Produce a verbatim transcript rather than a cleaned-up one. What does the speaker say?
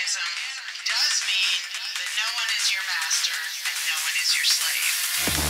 Communism does mean that no one is your master and no one is your slave.